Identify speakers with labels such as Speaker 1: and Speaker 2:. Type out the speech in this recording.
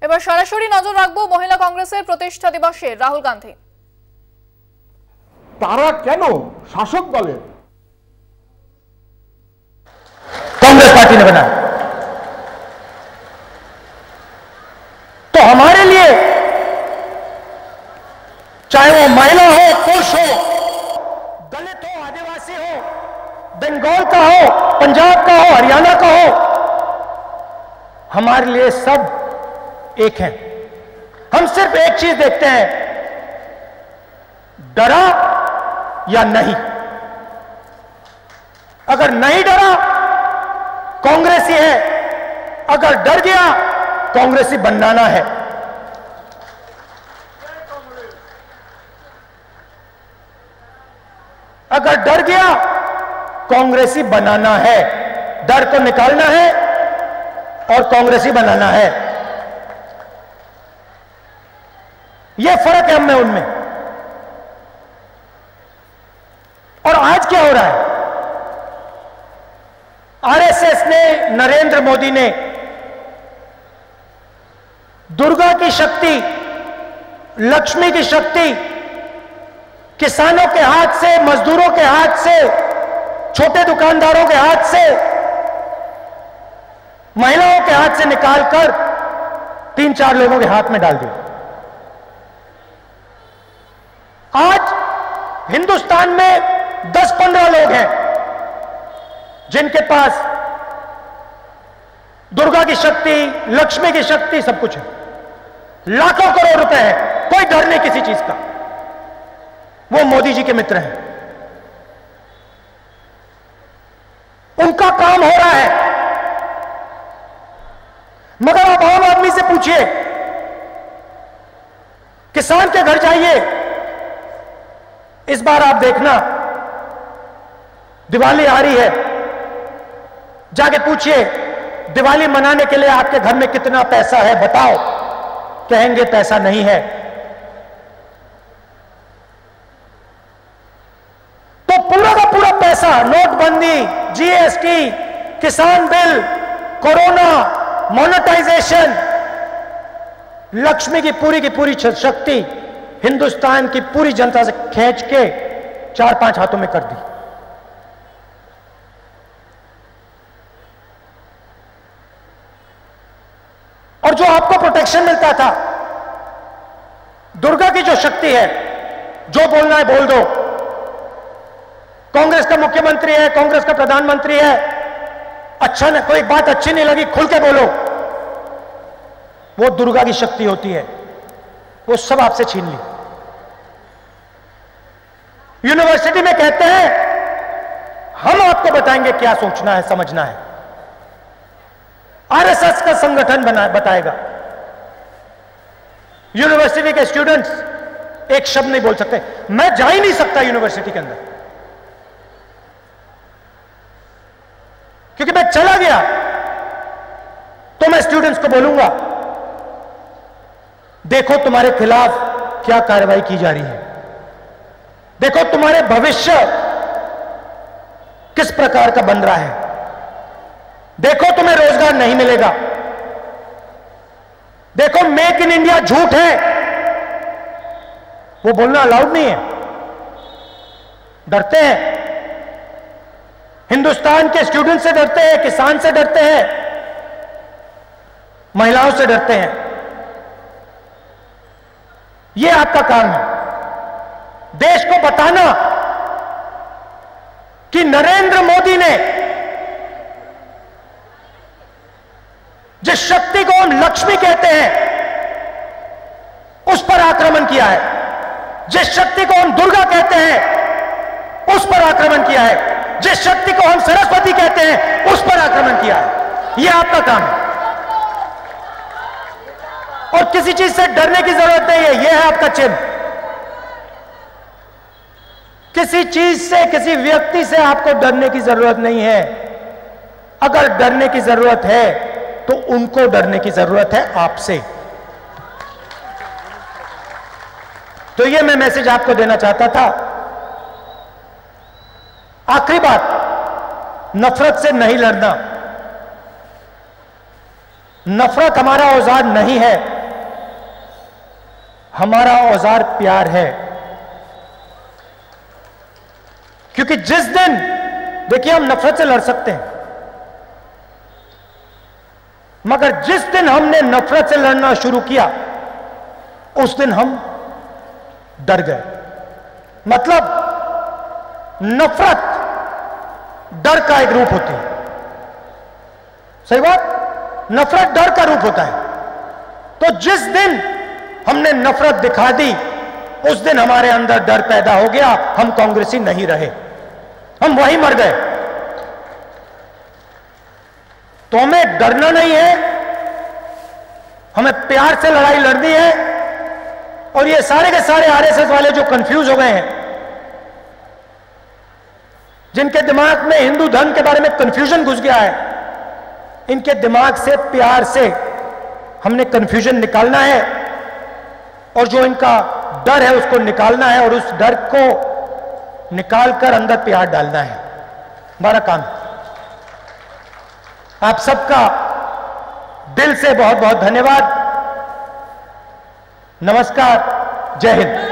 Speaker 1: এবার সরাসরি নজর রাখবো মহিলা কংগ্রেসের প্রতিষ্ঠা দিবসে রাহুল গান্ধী।
Speaker 2: তারা কেন শাসক দলের
Speaker 3: कांग्रेस पार्टी ने बनाया, तो हमारे लिए चाहे वो महिला हो, पुरुष हो, दलित हो, आदिवासी हो, बंगाल का हो, पंजाब का हो, हरियाणा का हो, हमारे लिए सब एक हैं। हम सिर्फ एक चीज देखते हैं, डरा या नहीं। अगर नहीं डरा कांग्रेसी है, अगर डर गया कांग्रेसी बनाना है। अगर डर गया कांग्रेसी बनाना है, डर को निकालना है और कांग्रेसी बनाना है। यह फर्क है हम में उनमें। और आज क्या हो रहा है, आरएसएस ने, नरेंद्र मोदी ने दुर्गा की शक्ति, लक्ष्मी की शक्ति किसानों के हाथ से, मजदूरों के हाथ से, छोटे दुकानदारों के हाथ से, महिलाओं के हाथ से निकालकर 3-4 लोगों के हाथ में डाल दी। आज हिंदुस्तान में 10-15 लोग हैं जिनके पास दुर्गा की शक्ति, लक्ष्मी की शक्ति, सब कुछ है। लाखों करोड़ रुपए है, कोई डर नहीं किसी चीज का। वो मोदी जी के मित्र हैं, उनका काम हो रहा है। मगर आप आम आदमी से पूछिए, किसान के घर जाइए, इस बार आप देखना दिवाली आ रही है, जाके पूछिए दिवाली मनाने के लिए आपके घर में कितना पैसा है, बताओ। कहेंगे पैसा नहीं है। तो पूरा का पूरा पैसा, नोटबंदी, जीएसटी, किसान बिल, कोरोना, मोनेटाइजेशन, लक्ष्मी की पूरी शक्ति हिंदुस्तान की पूरी जनता से खींच के 4-5 हाथों में कर दी। और जो आपको प्रोटेक्शन मिलता था, दुर्गा की जो शक्ति है, जो बोलना है बोल दो। कांग्रेस का मुख्यमंत्री है, कांग्रेस का प्रधानमंत्री है, अच्छा नहीं, कोई बात अच्छी नहीं लगी, खुल के बोलो। वो दुर्गा की शक्ति होती है, वो सब आपसे छीन ली। यूनिवर्सिटी में कहते हैं हम आपको बताएंगे क्या सोचना है, समझना है। आरएसएस का संगठन बताएगा। यूनिवर्सिटी के स्टूडेंट्स एक शब्द नहीं बोल सकते। मैं जा ही नहीं सकता यूनिवर्सिटी के अंदर, क्योंकि मैं चला गया तो मैं स्टूडेंट्स को बोलूंगा, देखो तुम्हारे खिलाफ क्या कार्रवाई की जा रही है, देखो तुम्हारे भविष्य किस प्रकार का बन रहा है, देखो तुम्हें रोजगार नहीं मिलेगा, देखो मेक इन इंडिया झूठ है। वो बोलना अलाउड नहीं है, डरते हैं। हिंदुस्तान के स्टूडेंट से डरते हैं, किसान से डरते हैं, महिलाओं से डरते हैं। यह आपका काम है, देश को बताना कि नरेंद्र मोदी ने जिस शक्ति को हम लक्ष्मी कहते हैं उस पर आक्रमण किया है, जिस शक्ति को हम दुर्गा कहते हैं उस पर आक्रमण किया है, जिस शक्ति को हम सरस्वती कहते हैं उस पर आक्रमण किया है। यह आपका काम है और किसी चीज से डरने की जरूरत नहीं है। यह है आपका चिन्ह। किसी चीज से, किसी व्यक्ति से आपको डरने की जरूरत नहीं है। अगर डरने की जरूरत है तो उनको डरने की जरूरत है, आपसे। तो यह मैं मैसेज आपको देना चाहता था। आखिरी बात, नफरत से नहीं लड़ना। नफरत हमारा औजार नहीं है। हमारा औजार प्यार है। क्योंकि जिस दिन, देखिए, हम नफरत से लड़ सकते हैं, मगर जिस दिन हमने नफरत से लड़ना शुरू किया उस दिन हम डर गए। मतलब नफरत डर का एक रूप होती है। सही बात, नफरत डर का रूप होता है। तो जिस दिन हमने नफरत दिखा दी उस दिन हमारे अंदर डर पैदा हो गया, हम कांग्रेसी नहीं रहे, हम वहीं मर गए। तो हमें डरना नहीं है, हमें प्यार से लड़ाई लड़नी है। और ये सारे के सारे आरएसएस वाले जो कंफ्यूज हो गए हैं, जिनके दिमाग में हिंदू धर्म के बारे में कंफ्यूजन घुस गया है, इनके दिमाग से प्यार से हमने कंफ्यूजन निकालना है और जो इनका डर है उसको निकालना है और उस डर को निकालकर अंदर प्यार डालना है। हमारा काम। आप सबका दिल से बहुत बहुत धन्यवाद। नमस्कार, जय हिंद।